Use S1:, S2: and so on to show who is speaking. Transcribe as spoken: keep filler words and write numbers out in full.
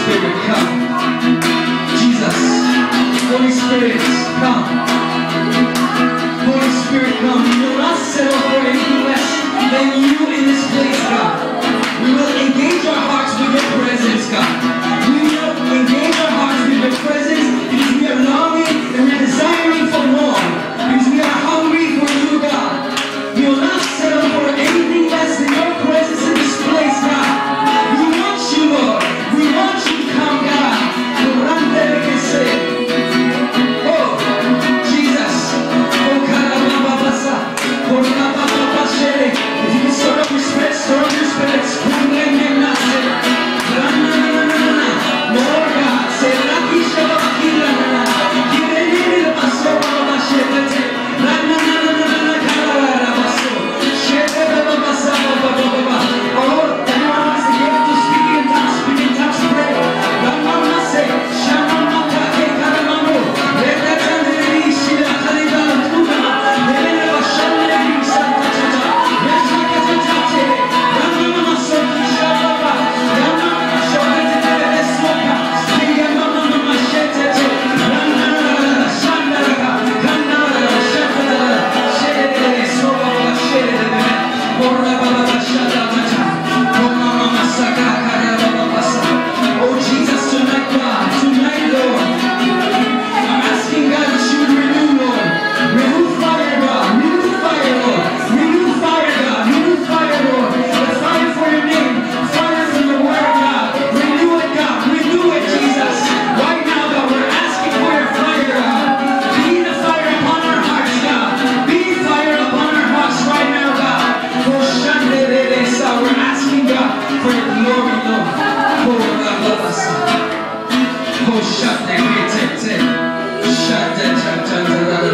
S1: Spirit, come. Jesus, Holy Spirit, come. Holy Spirit, come. We will not settle for anything less than you in this place, God. We will engage our hearts with your presence, God. We will engage our hearts with your presence because we are longing and we are desiring for more. Because we are hungry for you, God. We will not settle for anything less than your presence in this place, God. We want you, Lord. We want you to come, God. Oh, Jesus. Oh, Karababasa. Oh, Karababashere. If you can stir up your spirit, stir up your spirit. Lord God, say, Laki Shabakila. Give it a little paso, Babashete. Oh Jesus, tonight God, tonight Lord, I'm asking God that you would renew, Lord. Renew fire, God. Renew fire, Lord. Renew fire, God. Renew fire, Lord. The fire for your name. Fire for your word, God. Renew it, God. Renew it, Jesus. Right now, God, we're asking for your fire, God. Be the fire upon our hearts, God. Be fire upon our hearts right now, God. We're asking, God, for your glory, Lord. Oh, God, oh, shut the